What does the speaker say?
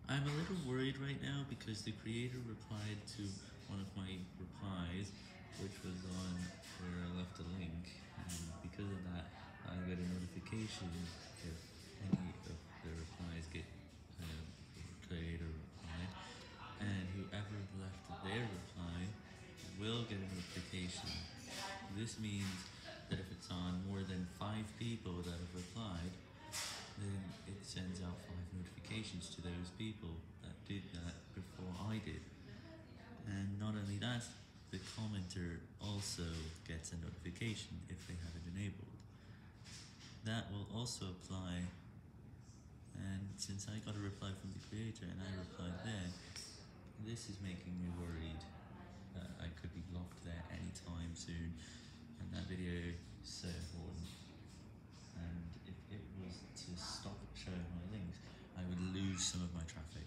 I'm a little worried right now because the creator replied to one of my replies, which was on where I left a link, and because of that, I got a notification if any of the replies get creator replied, and whoever left their reply will get a notification. This means that if it's on more than 5 people that have replied, then it sends out 5 notifications to those people that did that before I did. And not only that, the commenter also gets a notification if they have it enabled. That will also apply, and since I got a reply from the creator and I replied there, this is making me worried that I could be blocked there anytime soon, and that video is so important. And if it was to stop showing my links, I would lose some of my traffic.